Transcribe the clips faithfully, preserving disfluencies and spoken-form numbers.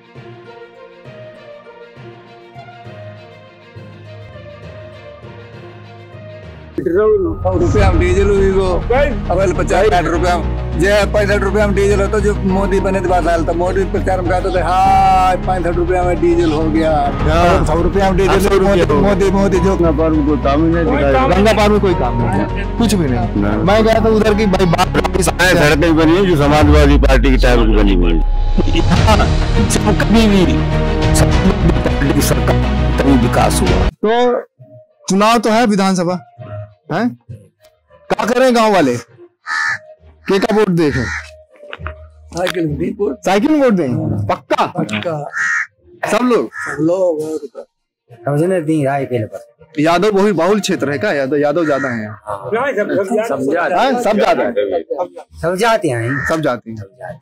सौ रुपया हम डीजल हुई को अवेल पचास साठ रुपया जे पैंसठ रुपया में डीजल होता जो मोदी बने बात साल तो मोदी प्रचार में कहते थे हाँ पैंसठ रुपया में डीजल हो गया सौ रुपया में डीजल मोदी मोदी जो पार में कोई काम ही नहीं दिखाया गंगा पार में कोई काम नहीं कुछ भी नहीं। मैं गया था उधर की भाई बात सड़कें बनी है जो समाजवादी पार्टी की टाइम की बनी हुई कभी भी सरकार तभी विकास हुआ। तो चुनाव तो है विधानसभा हैं क्या करें गांव वाले के का वोट देखें साइकिल में साइकिल में वोट दें पक्का पक्का सब लोग सब लोग समझने दी राय के लिए यादव बहुल बाहुल क्षेत्र है क्या यादव यादव ज्यादा है यहाँ सब ज्यादा है सब जाते हैं सब जाते हैं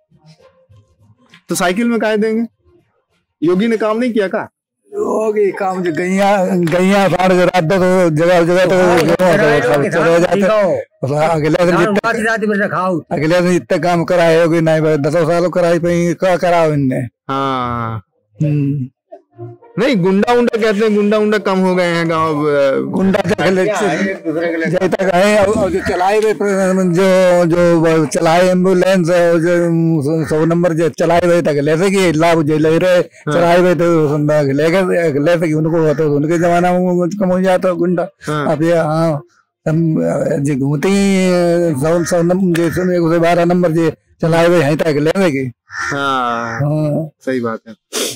तो साइकिल में काहे देंगे योगी ने काम नहीं किया का होगी काम जो गैया गैया फाड़ जो रात तो जगह जगह तो अगले दिन अगले दिन इतने काम कराए होगी नहीं दसों सालों कराई पे क्या कराओ इनने। हाँ नहीं गुंडा उंडा कहते हैं गुंडा उंडा कम हो गए हैं गांव गुंडा तक है जो चलाए हुए जो जो चलाए एम्बुलेंस जो सौ नंबर जो चलाए हुए तक ले सके लाभ जो ले रहे चलाए हुए तो लेकर ले सके उनको तो उनके जमाना में कम हो जाता गुंडा। अब ये हाँ जो घूमते ही सौ सौ नंबर जो बारह नंबर जो चलाए हुए यहीं तक ले सके। हाँ सही बात है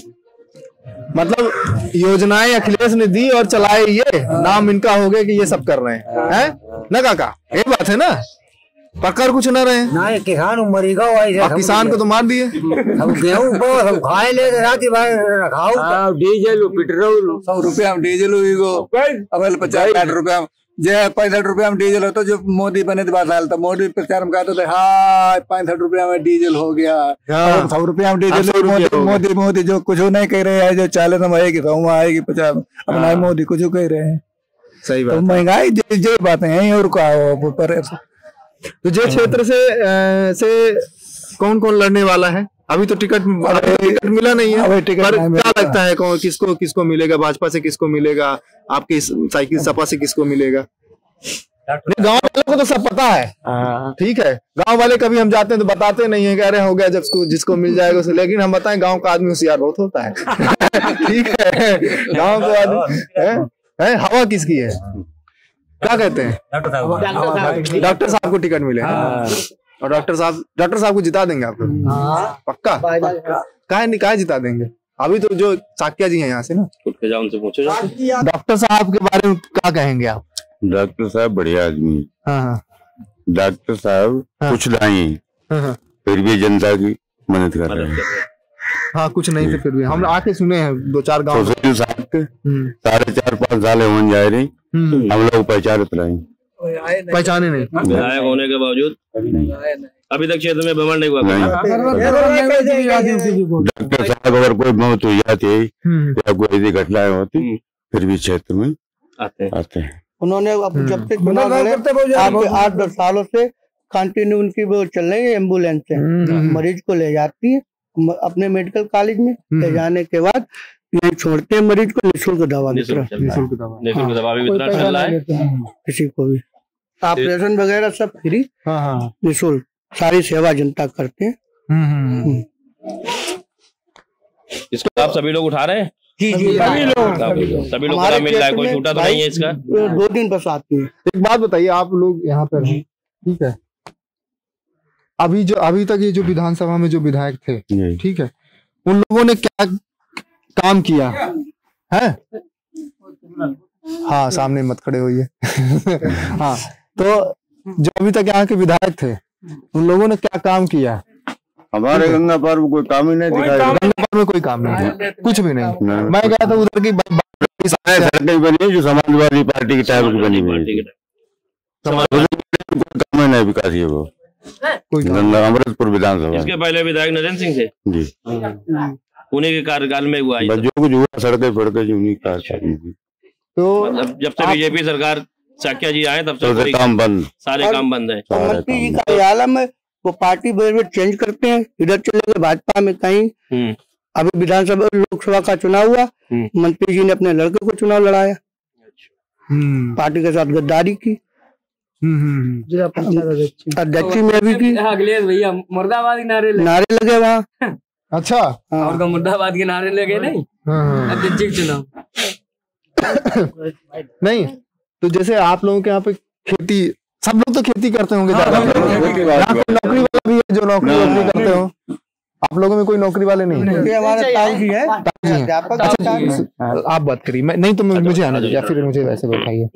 मतलब योजनाएं अखिलेश ने दी और चलाए ये नाम इनका हो गया कि ये सब कर रहे हैं हैं ना काका ये बात है ना पकड़ कुछ न रहे ना किसान मरेगा किसान को तो मार दिए गेहूँ को खाए ले रखाओ डीजल पेट्रोल सौ रुपया में डीजल हुई को अवेल पचास साठ रुपया जे पैंसठ रुपया में डीजल होता जो मोदी बने बात साल तो मोदी प्रचार में कहते थे हाँ पैंसठ रुपया में डीजल हो गया सौ रुपया में डीजल मोदी मोदी मोदी जो कुछ नहीं कह रहे हैं जो चालीस में आएगी सौ में आएगी पचास अपना मोदी कुछ कह रहे हैं। सही बात महंगाई जो बातें हैं और क्या तो जे क्षेत्र से से कौन कौन लड़ने वाला है अभी तो टिकट टिकट मिला नहीं है पर क्या लगता है कौन किसको किसको मिलेगा भाजपा से किसको मिलेगा आपकी साइकिल सपा से किसको मिलेगा गांव वालों को तो सब पता है ठीक है गांव वाले कभी हम जाते हैं तो बताते नहीं है कह रहे हो गया जब जिसको मिल जाएगा उसे लेकिन हम बताएं गांव का आदमी होशियार बहुत होता है ठीक है गांव का आदमी है, है हवा किसकी है क्या कहते हैं डॉक्टर साहब को टिकट मिले और डॉक्टर साहब डॉक्टर साहब को जिता देंगे आप पक्का काहे नहीं काहे जिता देंगे अभी तो जो साकिया जी हैं यहाँ से ना उनसे पूछो डॉक्टर साहब के बारे में क्या कहेंगे आप डॉक्टर साहब बढ़िया आदमी हाँ डॉक्टर साहब कुछ नहीं फिर भी जनता की मदद कर रहे हैं हाँ कुछ नहीं थे फिर भी हम आके सुने हैं दो चार गाँव साढ़े चार पाँच साल होने जा रही हम लोग पहचान रहे पहचाने नहीं विधायक होने के बावजूद अभी तक क्षेत्र में भ्रमण नहीं हुआ। डॉक्टर साहब अगर कोई मौत हो जाती है या कोई ऐसी घटनाएं होती फिर भी क्षेत्र में आते आते हैं। उन्होंने जब से चुनाव आठ दस सालों से कंटिन्यू उनकी वो चल रही है एम्बुलेंस से मरीज को ले जाती है अपने मेडिकल कॉलेज में ले जाने के बाद ये छोड़ते हैं मरीज को निःशुल्क दवा निःशुल्क दवा निःशुल्क दवा भी वितरण चल रहा है किसी को भी ऑपरेशन वगैरह सब फ्री निःशुल्क सारी सेवा जनता करते हैं। इसको आप सभी लोग उठा रहे हैं जी जी सभी लोग सभी लोग को मिल रहा है कोई छूटा तो नहीं है इसका दो दिन बस आती है। एक बात बताइए आप लोग यहाँ पर हैं ठीक है अभी जो अभी तक ये जो विधानसभा में जो विधायक थे ठीक है उन लोगों ने क्या काम किया है हाँ सामने मत खड़े होइए हाँ तो जो अभी तक यहाँ के विधायक थे उन लोगों ने क्या काम किया हमारे गंगा पार में कोई काम ही नहीं दिखाया गंगा पार में कोई काम नहीं कुछ भी नहीं, नहीं। मैं गया था उधर की सड़कें बनी जो समाजवादी पार्टी की टाइम की बनी हुई काम ही नहीं विकास है वो गंगा अमृतपुर विधानसभा इसके पहले विधायक नरेंद्र सिंह थे जी उन्हीं के कार्यकाल में हुआ जो कुछ हुआ सड़कें फड़के जो उन्हीं का तो जब से बीजेपी सरकार साकिया जी आए तब से काम बंद सारे काम बंद है। मंत्री जी कार्यालय में वो पार्टी चेंज करते हैं इधर चले गए भाजपा में कहीं अभी विधानसभा लोकसभा का चुनाव हुआ, मंत्री जी ने अपने लड़के को चुनाव लड़ाया, पार्टी के साथ गद्दारी की, जिला पंचायत अध्यक्ष में भी की। अगले भैया मुर्दाबाद के नारे नारे लगे वहाँ। अच्छा, और मुर्दाबाद के नारे लगे नहीं अध्यक्ष चुनाव। नहीं तो जैसे आप लोगों के यहाँ पे खेती, सब लोग तो खेती करते होंगे ज्यादा, नौकरी वाला भी है जो नौकरी वोकरी करते हो, आप लोगों में कोई नौकरी वाले नहीं है? हमारे ताऊजी है, अच्छा आप बात करिए, मैं नहीं तो मुझे आने दीजिए, फिर मुझे वैसे बैठाइए।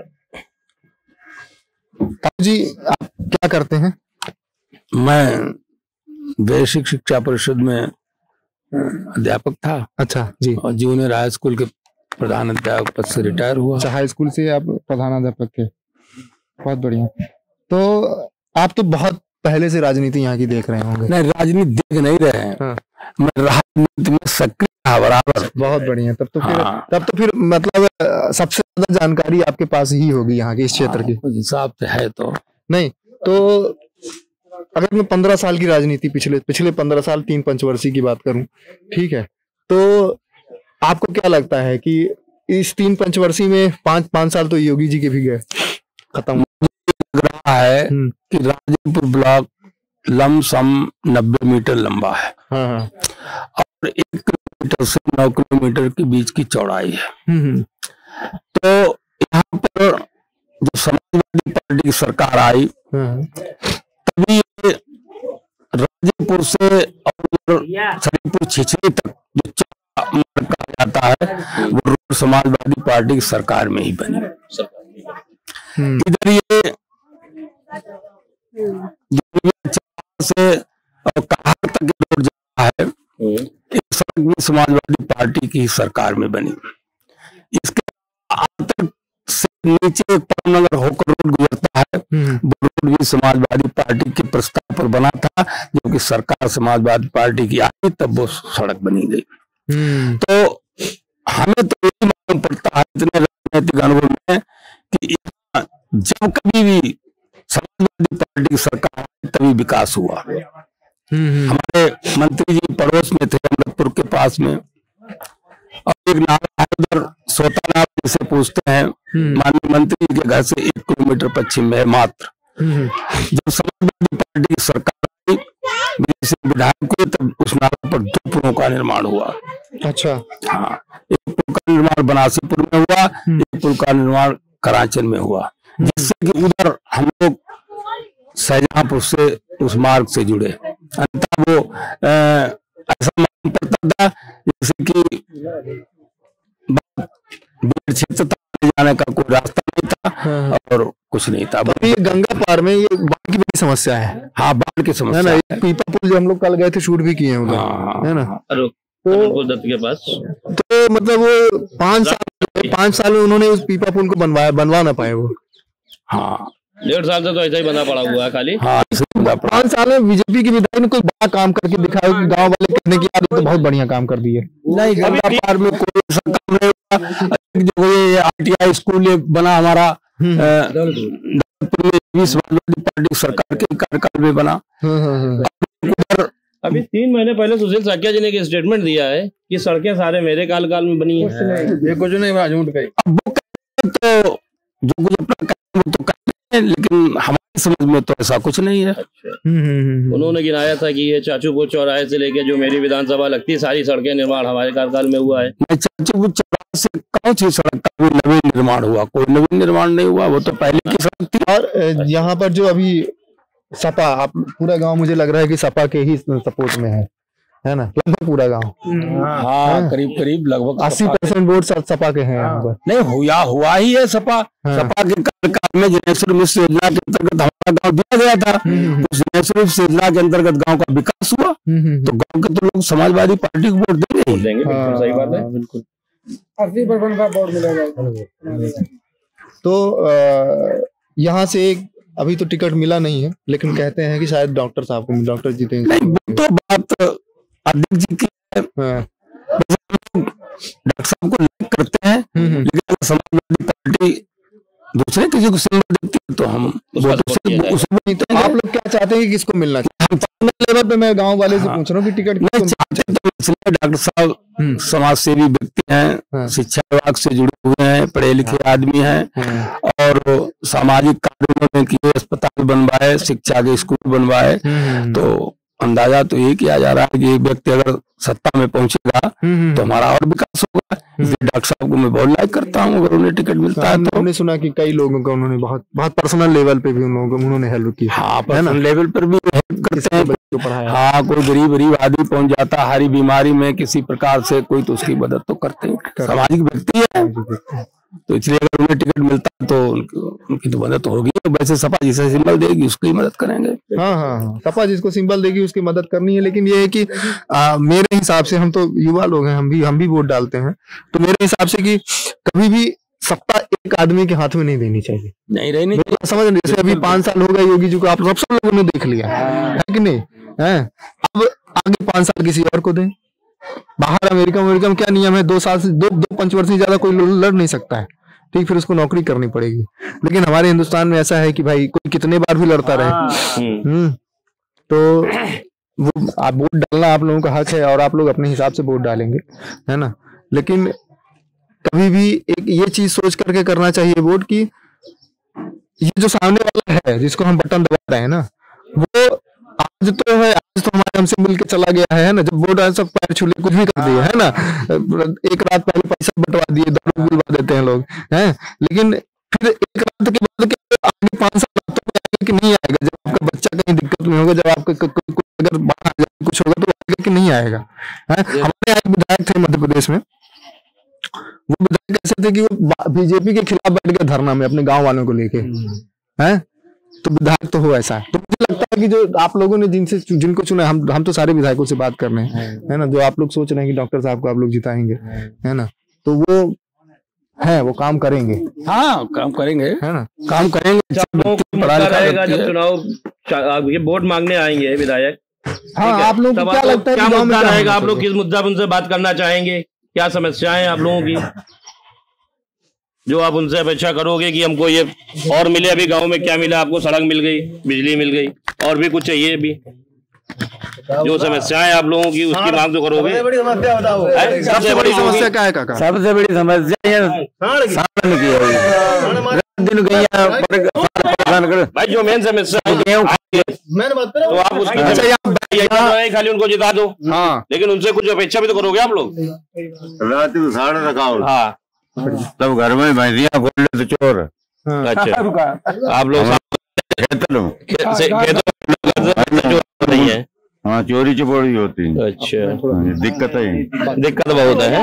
ताऊजी आप क्या करते हैं? मैं बेसिक शिक्षा परिषद में अध्यापक था। अच्छा जी। और जूनियर हाई स्कूल के प्रधान अध्यापक पद से रिटायर हुआ। अच्छा, हाई स्कूल से आप प्रधानाध्यापक थे, बहुत बढ़िया। तो आप तो बहुत पहले से राजनीति यहाँ की देख रहे होंगे। नहीं, राजनीति देख नहीं रहे हैं। हाँ। मैं राजनीति में सक्रिय था बराबर। बहुत बढ़िया। तब तो फिर हाँ। तब तो फिर मतलब सबसे ज्यादा जानकारी आपके पास ही होगी यहाँ के इस क्षेत्र की। हाँ, हिसाब से है तो नहीं तो अगर मैं पंद्रह साल की राजनीति पिछले पिछले पंद्रह साल तीन पंचवर्षीय की बात करूं, ठीक है, तो आपको क्या लगता है कि इस तीन पंचवर्षीय में पांच पांच साल तो योगी जी के भी गए, खत्म लग रहा है कि राजेपुर ब्लॉक लमसम नब्बे मीटर लंबा है। हाँ हाँ। और एक किलोमीटर से नौ किलोमीटर के बीच की चौड़ाई है। तो यहाँ पर जो समाजवादी पार्टी की सरकार आई, तभी राजेपुर से और शरीफपुर छिछली तक जो चौड़ा मार्ग कहा जाता है, वो रोड समाजवादी पार्टी की सरकार में ही बनी। इधर ये से और कहार तक रोड जा है, इस सड़क भी समाजवादी पार्टी की सरकार में बनी। इसके आतंक से नीचे एक परमनगर होकर रोड गुजरता है, वो रोड भी समाजवादी पार्टी के प्रस्ताव पर बना था, जो कि सरकार समाजवादी पार्टी की आई तब वो सड़क बनी गई। तो हमें तो यही मालूम पड़ता है इतने राजनीतिक अनुभव में कि जब कभी भी समाजवादी पार्टी की सरकार तभी विकास हुआ। हमारे मंत्री जी पड़ोस में थे, अमृतपुर के पास में, और एक नाला है उधर सोता नाला जिसे पूछते हैं, माननीय मंत्री जी के घर से एक किलोमीटर पश्चिम में है मात्र। जब समाजवादी पार्टी की सरकार आई, विधायक हुए, तब उस नाला पर दो पुलों का निर्माण हुआ। अच्छा। हाँ, एक पुल का निर्माण बनासीपुर में हुआ, एक पुल का निर्माण कराचल में हुआ, जिससे कि उधर हम लोग शाहजहांपुर से उस मार्ग से जुड़े। अन्यथा वो ऐसा मालूम पड़ता था जैसे कि क्षेत्र तक जाने का कोई रास्ता नहीं था और कुछ नहीं था। ये गंगा पार में ये बाढ़ की बड़ी समस्या है। हाँ, बाढ़ की समस्या है ना। पीपा पुल जो हम लोग कल गए थे, शूट भी किए हैं उधर, है ना। तो दत्त के पास तो मतलब वो पांच साल पांच साल में उन्होंने उस पीपा पुल को बनवाया, बनवा ना पाए वो। हाँ, डेढ़ साल से तो ऐसा ही बना पड़ा हुआ है खाली। हाँ, पांच साल में बीजेपी के विधायक ने कोई बड़ा काम करके दिखाया कि गांव वाले कहने की यार ये तो बहुत बढ़िया काम कर दिए। नहीं, गंगा पार में कोई ऐसा काम नहीं हुआ। जो ये आईटीआई स्कूल बना हमारा समाजवादी पार्टी सरकार के कार्यकाल में बना। अभी तीन महीने पहले सुशील साकिया जी ने एक स्टेटमेंट दिया है कि सड़कें सारे मेरे काल काल में बनी है। ये कुछ नहीं, झूठ कही। अब वो तो जो कुछ अपना काम तो करते हैं, लेकिन हमारी समझ में तो ऐसा कुछ नहीं है। उन्होंने गिनाया था कि ये चाचूपुर चौराहे से लेके जो मेरी विधानसभा लगती है, सारी सड़कें निर्माण हमारे कार्यकाल में हुआ है। चाचूपुर चौराहे से कौन सी सड़क का कोई नवीन निर्माण हुआ? कोई नवीन निर्माण नहीं हुआ, वो तो पहले की सड़क थी। और यहाँ पर जो अभी सपा, आप पूरा गांव मुझे लग रहा है कि सपा के ही सपोर्ट में है, है ना, लगभग पूरा गांव। हाँ, करीब करीब लगभग अस्सी परसेंट वोट सपा के हैं यहाँ पर। नहीं, हुआ हुआ ही है सपा। हाँ। सपा के कार्यकाल में जनेश्वर मिश्र योजना के अंतर्गत हमारा गांव दिया गया था। उस जनेश्वर मिश्र योजना के अंतर्गत गांव का विकास हुआ, तो गांव के तो लोग समाजवादी पार्टी को वोट देंगे ही देंगे। बिल्कुल सही बात है, बिल्कुल अस्सी परसेंट का वोट मिलेगा। तो यहाँ से एक अभी तो टिकट मिला नहीं है, लेकिन कहते हैं कि शायद डॉक्टर साहब को, डॉक्टर जीतेंगे। तो बात अध्यक्ष जी की है। डॉक्टर साहब को लाइक करते हैं, लेकिन समाजवादी पार्टी दूसरे किसी को सिंबल देती है तो हम वोटों से उसमें। तो आप लोग क्या चाहते हैं कि किसको मिलना चाहिए? हम पर्सनल लेवल पे मैं गांव वाले से पूछ रहा हूँ कि टिकट नहीं चाहते तो इसलिए डॉक्टर साहब समाज सेवी व्यक्ति हैं, शिक्षा विभाग से जुड़े हुए हैं, पढ़े लिखे आदमी हैं और सामाजिक कार्यों में किए, अस्पताल बनवाए, शिक्षा के स्कूल बनवाए, तो अंदाजा तो ये किया जा रहा है कि एक व्यक्ति अगर सत्ता में पहुंचेगा तो हमारा और विकास होगा। इसलिए डॉक्टर साहब को मैं बहुत लाइक करता हूँ, अगर उन्हें टिकट मिलता है तो। हमने सुना कि कई लोगों को उन्होंने बहुत बहुत पर्सनल लेवल पे भी उन लोगों को उन्होंने हेल्प की। हाँ, पर्सनल लेवल पर भी हेल्प करते हैं। हाँ, कोई गरीब गरीब आदमी पहुंच जाता है हरी बीमारी में किसी प्रकार से कोई, तो उसकी मदद तो करते हैं, सामाजिक व्यक्ति है, तो इसलिए अगर उन्हें टिकट मिलता है तो उनकी तो मदद होगी। वैसे सपा जिसे सिंबल देगी उसकी मदद करेंगे। हाँ हाँ, सपा जिसको सिंबल देगी उसकी मदद करनी है। लेकिन ये है कि आ, मेरे हिसाब से, हम तो युवा लोग हैं, हम भी हम भी वोट डालते हैं, तो मेरे हिसाब से कि कभी भी सत्ता एक आदमी के हाथ में नहीं देनी चाहिए। नहीं रहनी समझ रहे, जैसे अभी पांच साल हो गए योगी जी को, आप सब लोगों ने देख लिया है कि नहीं है। अब आगे पांच साल किसी और को दें। बाहर अमेरिका अमेरिका में क्या नियम है, दो साल से दो दो पंचवर्षीय से ज्यादा कोई लड़ नहीं सकता है, ठीक, फिर उसको नौकरी करनी पड़ेगी। लेकिन हमारे हिंदुस्तान में ऐसा है कि भाई कोई कितने बार भी लड़ता रहे। हम्म तो वो आप वोट डालना आप लोगों का हक है और आप लोग अपने हिसाब से वोट डालेंगे, है ना। लेकिन कभी भी एक ये चीज सोच करके करना चाहिए वोट की ये जो सामने वाला है जिसको हम बटन दबा रहे हैं ना, वो आज तो है, आज तो हमारे हमसे मिलके चला गया है ना। जब वोट आए सब पैर छूले कुछ भी कर दिए, है ना। एक रात पहले पैसा बंटवा दिए, दारू बुलवा देते हैं लोग, हैं। लेकिन फिर एक रात के बाद आगे पांच साल तो आएगा कि नहीं आएगा। जब आपका बच्चा कहीं दिक्कत में होगा, जब आपका अगर बाहर कुछ होगा तो आएगा कि नहीं आएगा। हमारे यहाँ एक विधायक थे मध्य प्रदेश में, वो विधायक ऐसे थे कि वो बीजेपी के खिलाफ बैठ गए धरना में अपने गाँव वालों को लेके, है। तो विधायक तो हो ऐसा है। तो मुझे लगता है कि जो आप लोगों ने जिनसे जिनको चुना, हम हम तो सारे विधायकों से बात कर रहे हैं, है ना। जो आप लोग सोच रहे हैं कि डॉक्टर साहब को आप लोग जिताएंगे, है ना, तो वो है, वो काम करेंगे। हाँ, काम करेंगे, है ना, काम करेंगे। रहेगा जब चुनाव ये वोट मांगने आएंगे विधायक, हाँ, आप लोग को क्या लगता है क्या मुद्दा रहेगा, आप लोग किस मुद्दा पर उनसे बात करना चाहेंगे, क्या समस्याएं आप लोगों की जो आप उनसे अपेक्षा करोगे कि हमको ये और मिले। अभी गांव में क्या मिला आपको, सड़क मिल गई, बिजली मिल गई, और भी कुछ चाहिए भी। जो समस्याएं आप लोगों की उसकी मांग तो करोगे। सबसे बड़ी समस्या बताओ, सबसे बड़ी समस्या क्या है काका? सबसे बड़ी समस्या भाई जो मेन समस्या तो आप उसकी खाली उनको जिता दो, लेकिन उनसे कुछ अपेक्षा भी तो करोगे आप लोग। रात को साढ़े रखाओ, हाँ, तब घर में भैंसियां खोल ले तो चोर। अच्छा, आप लोग नहीं है, हाँ, चोरी चपोरी होती है। अच्छा, दिक्कत है, दिक्कत बहुत है।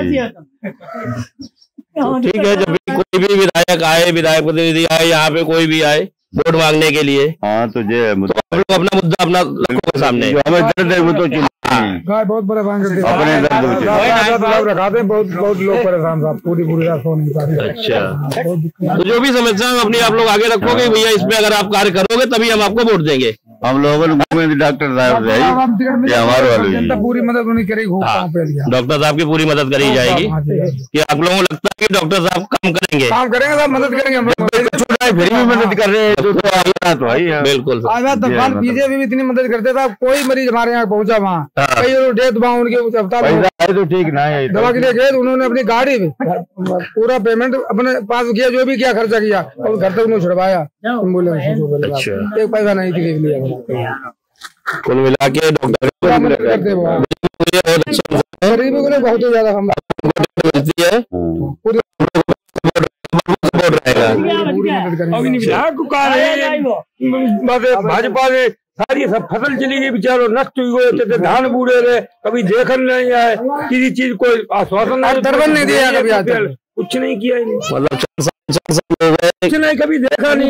ठीक है, जब भी कोई भी विधायक आए, विधायक प्रतिनिधि आए, यहाँ पे कोई भी आए वोट मांगने के लिए, हाँ, तो ये तो आप लोग अपना मुद्दा अपना रखो सामने। हमें दर्द है वो तो बहुत परेशान करते हैं, अपने दर्द रखाते हैं, बहुत बहुत लोग परेशान साहब, पूरी पूरी रात सो नहीं पाते। अच्छा, तो जो भी समस्या है अपनी आप लोग आगे रखोगे भैया, इसमें अगर आप कार्य करोगे तभी हम आपको वोट देंगे। हम लोगों ने डॉक्टर साहब से हमारे वाले पूरी मदद उन्हें करेगी, डॉक्टर साहब की पूरी मदद करी जाएगी। कि आप लोगों को लगता है कि डॉक्टर साहब काम करेंगे? काम करेंगे साहब, मदद करेंगे हम लोग, फिर भी मदद कर रहे हैं तो तो है बिल्कुल। बीजेपी भी इतनी मदद करते थे, कोई मरीज हमारे यहाँ पहुंचा वहाँ, कई डेथ वहाँ उनके अस्पताल तो ठीक ना है, दवा के लिए गए, उन्होंने अपनी गाड़ी में पूरा पेमेंट अपने पास किया, जो भी किया खर्चा किया, और घर तक उन्होंने छुड़वाया एम्बुलेंस। अच्छा, एक पैसा नहीं थी, कुल मिला के डॉक्टर गरीबों को बहुत ही ज्यादा हम मिलती है, पूरी भाजपा ने सारी सब फसल चली गई, बेचारो नष्ट हुई, धान बूढ़े रहे, कभी देखन नहीं आए, किसी चीज को आश्वासन नहीं दिया, कभी आज कुछ नहीं किया, मतलब कुछ नहीं, कभी देखा नहीं।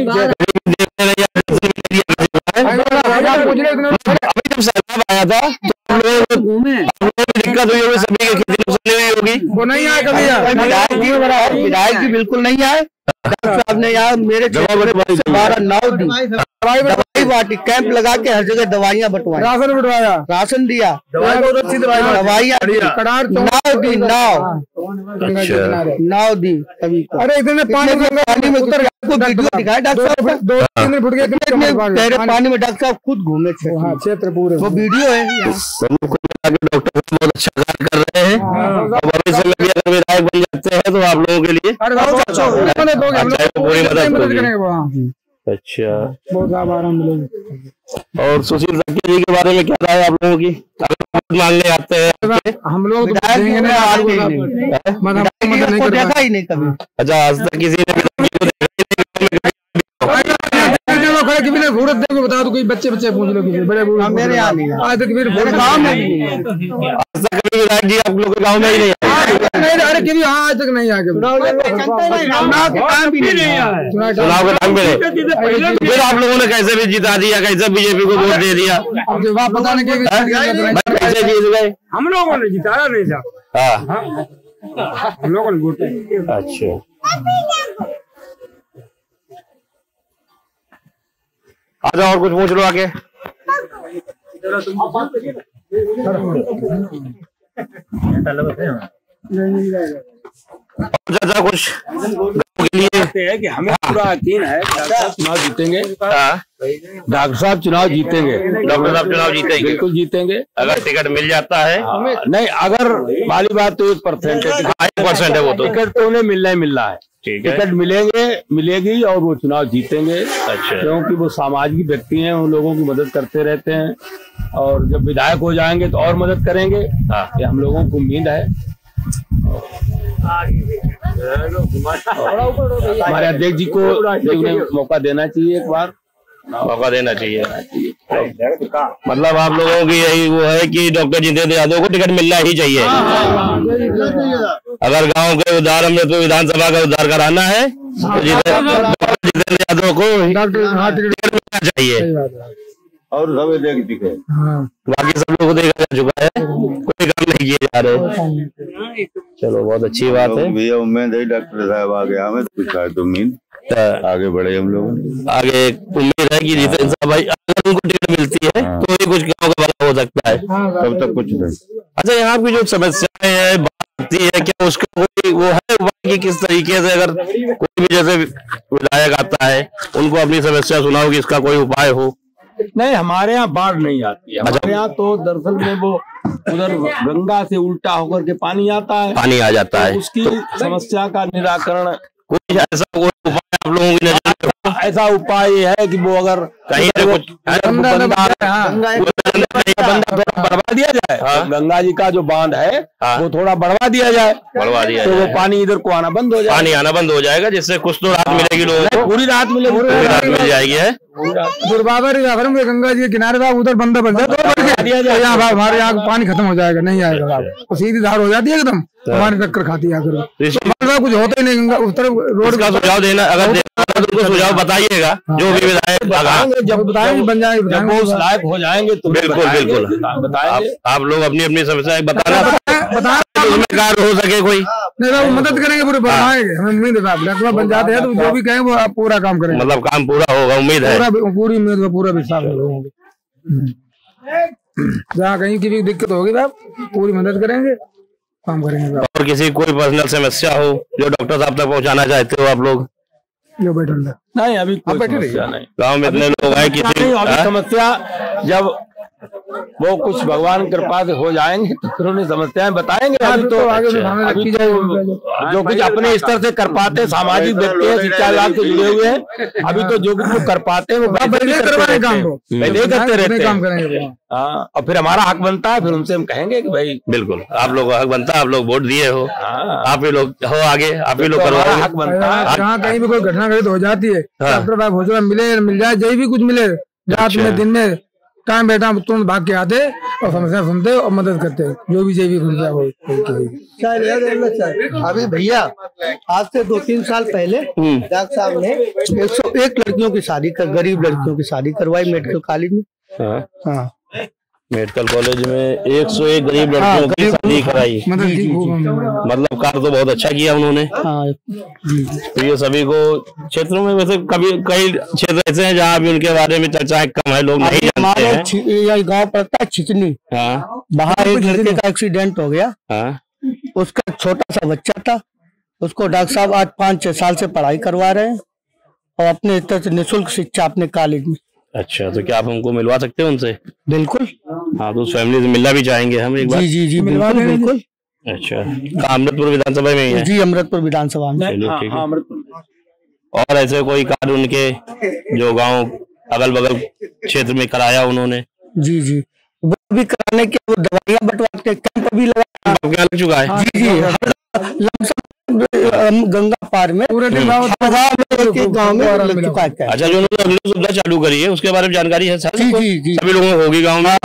जब सरकार आया था तो दिक्कत हुई होगी, सभी की खेती नुकसान हुई होगी, वो नहीं आया कभी, विधायक जी बिल्कुल नहीं आए, डॉक्टर साहब ने यहाँ मेरे बारह नौ दी, दवाई बांटी, कैंप लगा के हर जगह दवाइयाँ बंटवाई, राशन बंटवाया, राशन दिया, दवाइयाँ नाव दी, नाव नाव दी सभी को। अरे इतने पानी में पानी में उतर आपको वीडियो दिखाया डॉक्टर साहब, दो तीन दिन फुट गए पानी में, डॉक्टर साहब खुद घूमे क्षेत्र पूरे, वो वीडियो है। डॉक्टर बहुत अच्छा कार्य कर रहे हैं और भविष्य में भी अगर विधायक बन जाते हैं तो आप लोगों के लिए पूरी मदद होगी। अच्छा, बहुत आराम मिलेगी। और सुशील तक्की जी के बारे में क्या राय आप लोगों की? अगर मांगने आते हैं हम लोग देखा ही नहीं कभी। अच्छा, आज तक किसी ने बता दो, कोई बच्चे बच्चे पूछ लो, किसी बड़े मेरे यहाँ नहीं, आज तक मेरे गाँव में नहीं है, आज तक कभी विधायक जी आप लोग के गाँव में ही नहीं है। अरे कभी हाँ आज तक नहीं आके चुनाव के टाइम भी नहीं, फिर आप लोगों ने कैसे भी जिता दिया, कैसे बीजेपी को वोट दे दिया? आप पता नहीं कैसे जीत गए? हम लोगों ने जिताया नहीं था, हम लोगों ने वोट। अच्छा, आजा और कुछ पूछ लो आगे। चाचा कुछ के लिए है कि हमें पूरा यकीन है चुनाव जीतेंगे, डॉक्टर साहब चुनाव जीतेंगे, डॉक्टर साहब चुनाव जीतेंगे, बिल्कुल जीतेंगे अगर टिकट मिल जाता है। नहीं, अगर वाली बात तो एक परसेंट है, एक परसेंट है वो तो, टिकट तो उन्हें मिलना ही मिलना है, टिकट मिलेंगे मिलेगी और वो चुनाव जीतेंगे। अच्छा, क्योंकि वो सामाजिक व्यक्ति हैं, उन लोगों की मदद करते रहते हैं और जब विधायक हो जाएंगे तो और मदद करेंगे, ये हम लोगों को उम्मीद है। हमारे अध्यक्ष जी को उन्हें मौका देना चाहिए, एक बार मौका देना चाहिए। मतलब आप लोगों की यही वो है कि डॉक्टर जितेंद्र यादव को टिकट मिलना ही चाहिए। अगर गांव के उद्धार हमने तो विधानसभा का उद्धार कराना है तो जितेंद्र यादव को टिकट मिलना चाहिए। और सब देख दिखे, बाकी सब लोगों को देखा जा चुका है, कोई काम नहीं किए जा रहे। चलो बहुत अच्छी बात है भैया, उम्मीद है डॉक्टर साहब आगे हमें कुछ है तो उम्मीद आगे बढ़े हम लोग। आगे उम्मीद है कि जितेंद्र साहब भाई अगर उनको टिकट मिलती है तो ही कुछ गाँव का भला हो सकता है, तब तक कुछ नहीं। अच्छा, यहाँ की जो समस्याएं है बात है, क्या उसका कोई वो है उपाय कि किस तरीके से अगर कोई भी जैसे विधायक आता है उनको अपनी समस्या सुनाओ कि इसका कोई उपाय हो? नहीं, हमारे यहाँ बाढ़ नहीं आती है, हमारे यहाँ तो दरअसल में वो उधर गंगा से उल्टा होकर के पानी आता है, पानी आ जाता है, उसकी समस्या का निराकरण कोई ऐसा कोई उपाय आप लोगों की नजर में? ऐसा उपाय है कि वो अगर कहीं से कुछ बंदा थोड़ा बढ़वा दिया जाए, हाँ? गंगा जी का जो बांध है, हाँ? वो थोड़ा बढ़वा दिया जाए, बढ़वा दिया तो वो पानी इधर को आना बंद हो जाएगा, पानी आना बंद हो जाएगा, जिससे कुछ तो राहत मिलेगी लोगों को। पूरी राहत मिलेगी, पूरी राहत मिल जाएगी है। दुर्बाबर गंगा जी के किनारे साहब उधर बंदा बन जाए तो यहाँ हमारे यहाँ पानी खत्म हो जाएगा, नहीं आएगा साहब, सीधी धार हो जाती है एकदम, हमारी टक्कर खाती है आकर, कुछ होता ही नहीं। गंगा उस तरफ रोड का सुझाव देना, अगर उनको सुझाव बताइएगा जो भी विधायक जब बताएंगे बन जाएंगे, जब वो उस लायक हो जाएंगे तो बिल्कुल बिल्कुल बताएंगे। आप लोग अपनी अपनी समस्या बताना, उसमें कार्य हो सके कोई नहीं, मदद करेंगे, पूरे बढ़ाएंगे, हमें उम्मीद है बन जाते हैं तो जो भी कहें वो आप पूरा काम करेंगे, मतलब काम पूरा होगा, उम्मीद है, पूरी उम्मीद है, पूरा विश्वास है लोगों को। जहाँ कहीं की भी दिक्कत होगी साहब पूरी मदद करेंगे, काम करेंगे। और किसी कोई पर्सनल समस्या हो जो डॉक्टर साहब तक पहुँचाना चाहते हो आप लोग? जो बैठे नहीं, अभी कोई समस्या नहीं, गाँव में इतने लोग हैं, किसी समस्या जब वो कुछ भगवान कृपा से हो जाएंगे तो फिर उन्हें समस्याएं बताएंगे। अभी तो आगे अभी तो जो कुछ अपने स्तर से कर पाते, सामाजिक व्यक्ति है, शिक्षा विभाग से जुड़े हुए हैं, अभी तो जो कुछ वो कर पाते हैं वो करवाने काम पहले करते रहते काम करेंगे। हाँ, और फिर हमारा हक बनता है, फिर उनसे हम कहेंगे कि भाई बिल्कुल आप लोग का हक बनता है, आप लोग वोट दिए हो, आप ही लोग हो आगे, आप ही लोग करवाओ, हक बनता है। जहाँ कहीं भी कोई घटना घटित हो जाती है, डॉक्टर साहब हौसला मिले मिल जाए, जो भी कुछ मिले, रात में दिन में टाइम बैठा तुरंत भाग के आते और समस्या सुनते और मदद करते, जो भी जो भी समस्या हो। अभी भैया आज से दो तीन साल पहले डॉक्टर साहब ने एक सौ एक लड़कियों की शादी कर, गरीब लड़कियों की शादी करवाई मेडिकल कॉलेज में। हाँ, मेडिकल कॉलेज में एक सौ एक गरीब लड़कियों की शादी कराई, मतलब कार्य तो बहुत अच्छा किया उन्होंने। तो ये सभी को क्षेत्रों में वैसे कभी कई क्षेत्र ऐसे हैं जहाँ भी उनके बारे में चर्चाएं कम है, लोग नहीं जानते हैं। यह गाँव पड़ता है छिचनी, हाँ, बाहर एक लड़के का एक्सीडेंट हो गया। हाँ, उसका छोटा सा बच्चा था, उसको डॉक्टर साहब आज पाँच छह साल से पढ़ाई करवा रहे हैं और अपने स्तर से निःशुल्क शिक्षा अपने कॉलेज में। अच्छा, तो क्या आप हमको मिलवा सकते हैं उनसे? बिल्कुल। हाँ, तो उस फैमिली से मिलना भी चाहेंगे हम एक बार। जी जी जी बिल्कुल बिल्कुल। अच्छा, अमृतपुर विधानसभा में ही है? जी, अमृतपुर विधानसभा में। हाँ, हाँ, अमृतपुर। और ऐसे कोई कार्य उनके जो गांव अगल बगल क्षेत्र में कराया उन्होंने? जी जी, वो भी कराने के, वो दवाइयाँ बंटवाते, कैंप भी लगा लग चुका है। जी जी, गंगा पार में पूरे गाँव में गाँव में लग चुका है। अच्छा, जो उन्होंने अगली सुविधा चालू करी है उसके बारे में जानकारी है सर? जी जी जी, सभी लोगों को होगी गाँव में।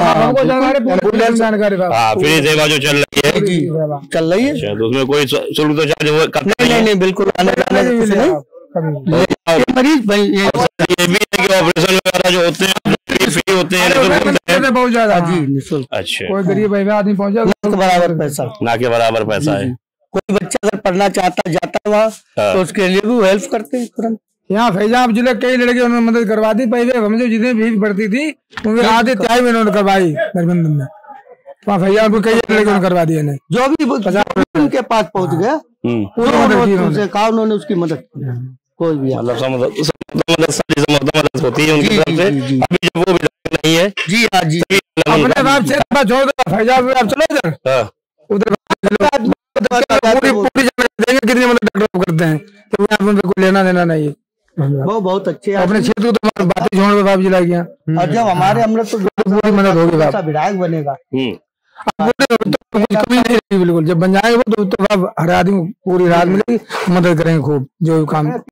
हाँ, फ्री सेवा जो चल रही है जी चल रही है। अच्छा, तो उसमें कोई शुल्क तो चार्ज करते नहीं? नहीं बिल्कुल, आने जाने कुछ नहीं। मरीज भाई ये भी है कि ऑपरेशन वगैरह जो होते हैं फ्री होते हैं बहुत ज्यादा जी निःशुल्क। अच्छा, कोई गरीब आदमी पहुंचा ना के बराबर पैसा, ना के बराबर पैसा है। कोई बच्चा अगर पढ़ना चाहता जाता है वहाँ तो उसके लिए भी हेल्प करते हैं तुरंत। यहाँ फैजाब जिले कई लड़के उन्होंने मदद करवा दी। पहले समझो जितनी भीड़ पड़ती थी उनके आधे त्याई में उन्होंने करवाई गठबंधन में, वहाँ फैजाब को कई लड़के उन्होंने करवा दिए। जो भी उनके पास पहुँच गया उन्होंने कहा, उन्होंने उसकी मदद की। कोई भी मदद होती है उनकी तरफ से। अभी जब वो विधायक नहीं है जी, हाँ जी, अपने बाप से छोड़ दो फैजाब आप चलो इधर उधर पूरी पूरी देंगे कितनी मदद डॉक्टर करते हैं, तो आप उनसे कोई लेना देना नहीं है। वो बहुत अच्छे अपने क्षेत्र को तो बातें छोड़ दो बाप जिला की। और जब हमारे अमृत तो पूरी मदद होगी, विधायक बनेगा तो कुछ कमी नहीं रहेगी बिल्कुल। जब बन जाएगा वो तो हर आदमी पूरी रात मिलेगी, मदद करेंगे खूब जो काम